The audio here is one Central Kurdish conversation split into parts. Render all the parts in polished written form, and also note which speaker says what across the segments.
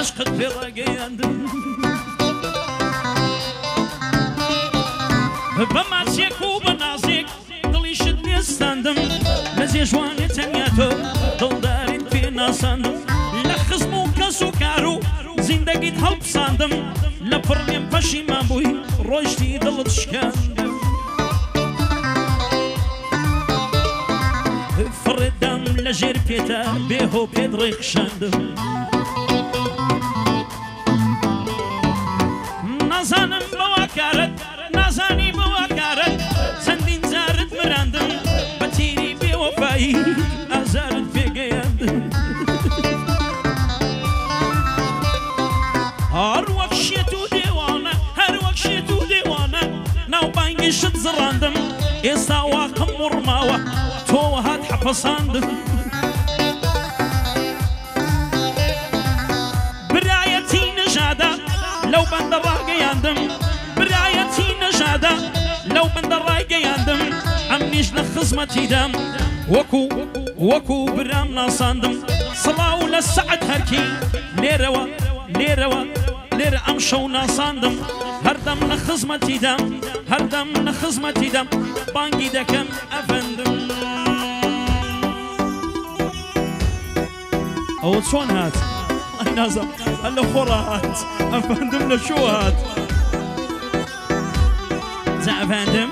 Speaker 1: عشقت في ڕاگەیاندم بەماچێک و بە نازێک دڵیشت نێستاندم لە زێژوانێ تەنیا تۆ دڵداریت پێ ناساندم لە خزم و کەس و کار و زیندەگیت هەڵپساندم لە پڕێم پەشیمان بووی ڕۆیشتی دڵت شکاندم فڕێدام لە ژێر پێتا بێهۆ پێت ڕێکشاندم نازانم بەوا کارت نازانی بەوا کارت چەندین جارت مراندم بە تیری بێوەفایی ئازارت پێگەیاندم هەر وەک شێت و دێوانە هەر وەک شێت و دێوانە ناوبانگی شت زڕاندم ئێستا واقم وڕماوە تۆ هات حەپەساندم برایەتی نەژادە لەو بەندە ڕاگەیاندم برایەتی نەژادە لەو بەندە ڕاگەیاندم ئەمنیش لە خزمەتیدام وەکو برام ناساندم سڵاو لە سەعەت هەرکی لێرەوە لێرەوە لێرە ئەم شەو ناساندم هەردەم لە خزمەتیدام هەردەم لە خزمەتیدام بانگی دەکەم ئەفەندم ئەوە چۆن هات؟ ئەی نازم هەر لە خۆڕا هات ئەفەندم لە شۆ هات جا ئەفەندم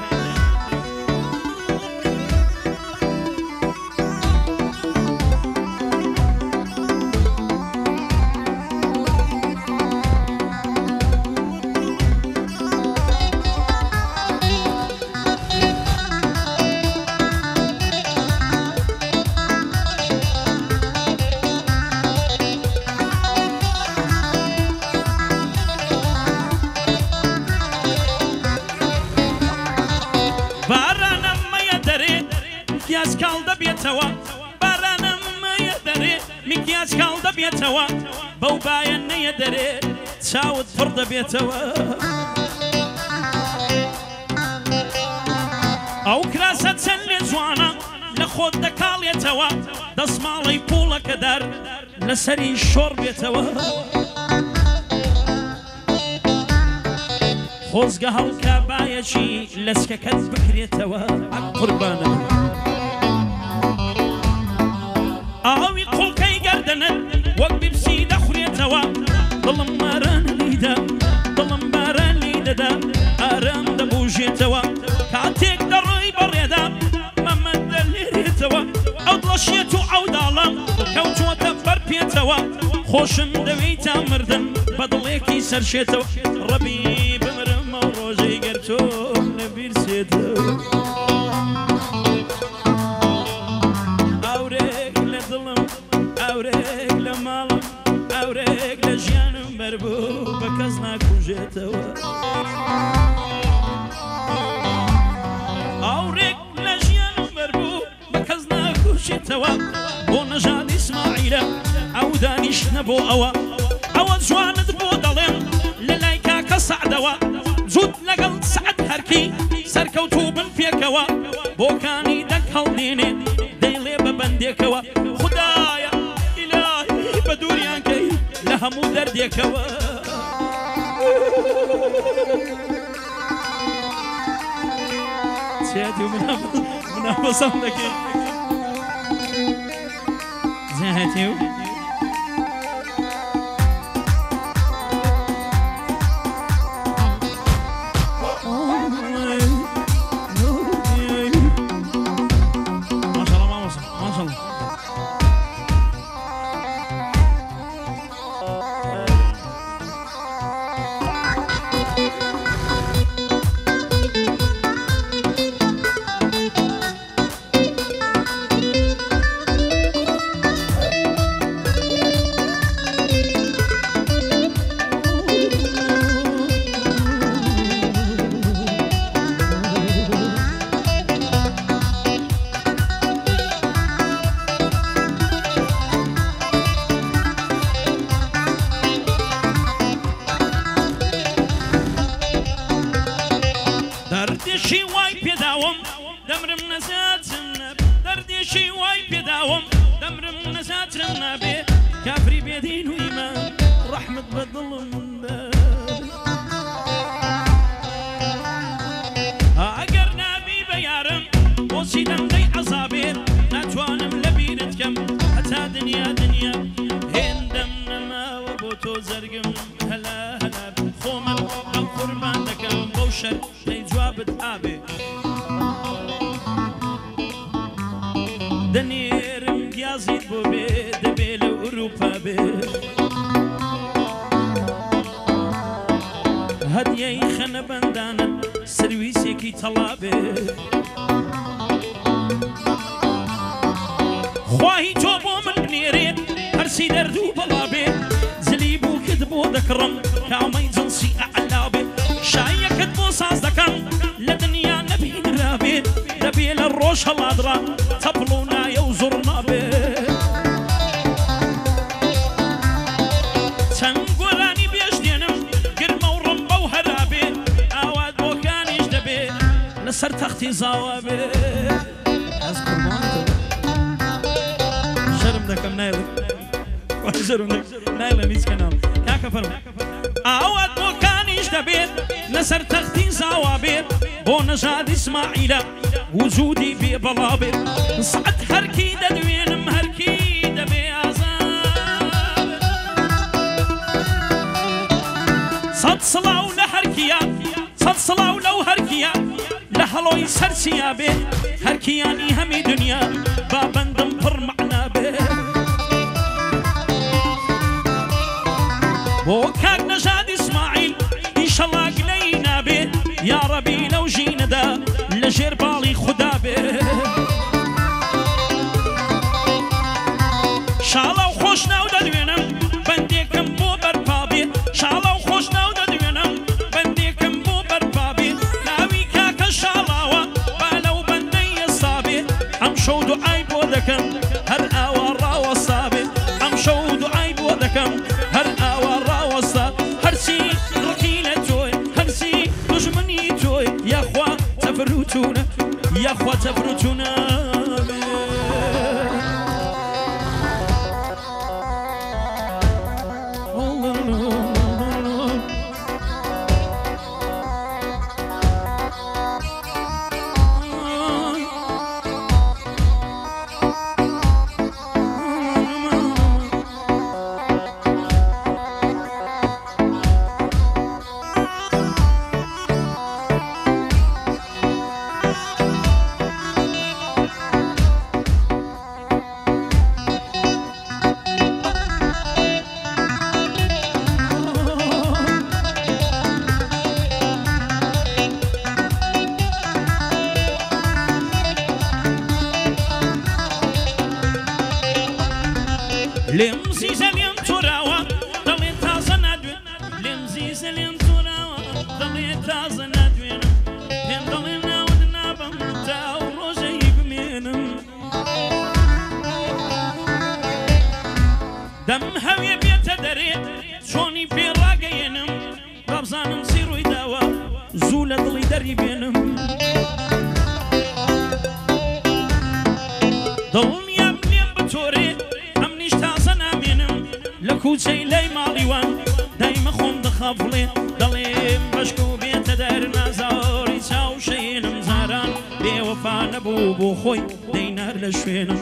Speaker 1: بارانم مەیە دەرێ میکیاج کاڵ دەبێتەوە بەو باەن نەیە دەرێ چاوت پڕ دەبێتەوە ئەو کراسە چەند لێ جوانە لە خۆت دەکاڵێتەوە دەسماڵی پوڵەکەدار لەسەری شۆڕ بێتەوە خۆزگە هەڵکە باەکی لەسکەکەت بکرێتەوە قوربانە ئاوی قوڵکەی گەردەنت وەک بیبسی دەخورێتەوە دڵم ماران لیدا دڵم باران لی دەدا ئارام دەبوژێتەوە کاتێک دەڕۆی بەڕێدا مەمەد دەلێرێتەوە ئەو دڵەشێت و ئەو داڵە کەوتووەتە بەر پێێتەوە خۆشم دەوێی تا مردن بە دڵێکی سەرشێتەوە ڕەبی بمرم ئەو ڕۆژەی گەر تۆ نەبیرسێتەوە ئەورێک لە ماڵم ئەورێک لە ژیانم بەربوو بە کەس ناکوژێتەوە ئەورێک لە ژیانم بەربوو بە کەس ناکوژێتەوە بۆ نەژاد ئیسماعیلە ئەو دانیش نەبۆ ئەوە جوانت بۆ دەڵێم لە لای کاکە سەعدەوە جووت لەگەڵ سەعەت هەرکی سەرکەوتوو بن پێکەوە بۆکانی دەک هەڵدێنێ دەیڵێ بە بەندێکەوە خوددایە ئیلاهی بە دووریانکەی لە هەموو دەردێکەوە چێتی منافەسەم دەکەی زەهەتی و دەردێشی وای پێداوم دەمرم نەزاترم نابێ کافری بێدین و ئیمان رحمة بدل اگر نبی بیارم بوسیدم دی عذابیر نتوانم لبینتکم حتی دنیا هندم نما و بوتو زرگم هلا خومم او قربان دکم بوشر دی جوابت آبی دنيرم يزيد بوبي دبيل أوروبا بي هديي خنا بندانا سرويسي كي طلابي خواهي توبو من بنيري هرسي دردو بلابي زليبو كدبو دكرم كامي جنسي أعلابي شايا كدبو ساز دكم لدنيا نبي نرابي دبيل الروش الأدرا تبلونا يوزرنا به تنقلاني بيجدينم قرمة ورمبة وهرابي اواد بوكانيش دبي لسر تختي زوابي اذكر مانتو شرم دكم نايلة شرم دكم نايلة ميز كنام يا كفرم اواد بوكانيش دبي لسر تختي زوابي بو نجاد اسماعيل وجودي في بلابي صعد هركي ددوينم هركي دبي عذاب صد صلاو لهركيا صد صلاو لو هركيا لهلوي سرسيا بي هركياني همي دنيا بابندم فر معنا بي بوكاك نجاد اسماعيل ان شاء الله قلينا بي يا ربي لو جينا دا لجير بالي خدا به شالا وخوش ناو ددوينم بنديكم بو بربابي شالا وخوش ناو ددوينم بنديكم بو بربابي ناوي كاكا شالاوا بالو بندي الصابي امشو دعاي بودكم هر اوارا والصابي امشو دعاي بودكم هر اوارا والصابي هرسي ركيلة توي هرسي دجمني توي يا اخوان تفروتونا يا اخوة تفروتونا لمزيزة لين تراوى ضليت تازة ندوين لمزيزة لين تراوى ضليت تازة ندوين هين ضلينا ودنا بمتا وروجي بمينم دم هوي بيت دريت شوني في راقينم ربزانم سيرو يداوى زولة ضلي دري بينم ضلني أمني بتوري لكوتشي لي ماليوان دايما خون دخافلي ضليم بشكو بيت دارنا زوري تاو شين مزاران بي وفا نبو بو خوي دينار لشوينم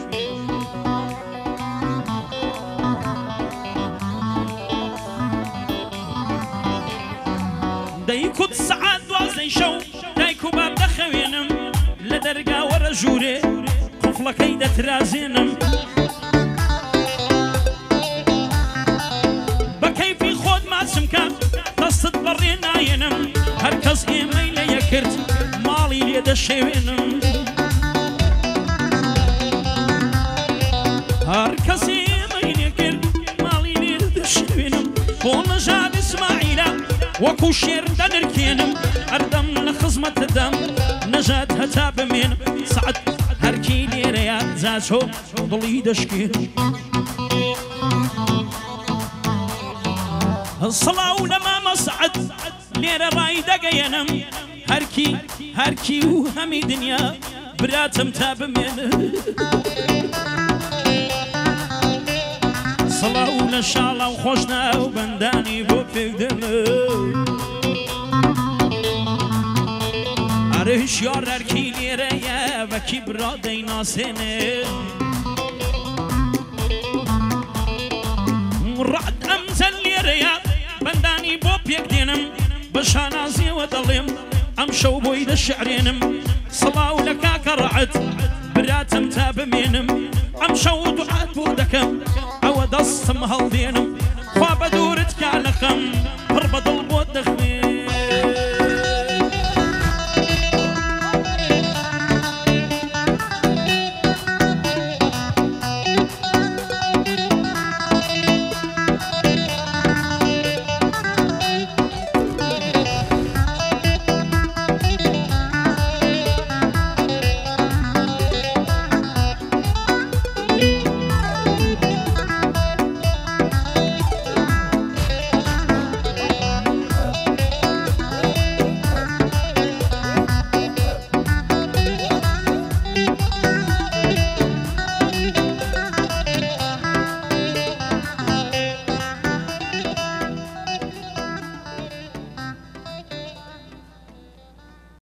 Speaker 1: دايكو تسعاد وازي شو دايكو باب دخوينم لدرقا ورا جوري قفلة كيدة ترازينم بكيفي خود ما سمكان تصد برينا ينم هركز إيميلا يكرت مالي ليد الشيوينم هركز إيميلا يكرت مالي ليد الشيوينم بون جاد إسماعيلا وكو شير دنركينم أردم نخزمة الدم نجات هتاب من سعد هركي ليريات زاسو ضلي دشكين الصلاة ولما مصعد ليرة رايدة قينم هركي وهمي دنيا براتم تاب من سڵاو لە شاڵە و خۆشنا و بەندانی بۆ پێدەمە ئەرش یارەرکی لێرەیە بەکی برا دەیناسێنێ ڕعد ئەمزەل لێرەیە بەندانی بۆ پێک دێنم بە شانازیەوە دەڵێم ئەم شەو بۆی دەشعرێنم سڵاو لە کاکە ڕعد براتم تا بمێنم ئەم شەو دوعات بۆ دەکەم ئەوە دەستم هەڵدێنم خوا بە دوورت کالەخەم پڕ بەدڵ بۆ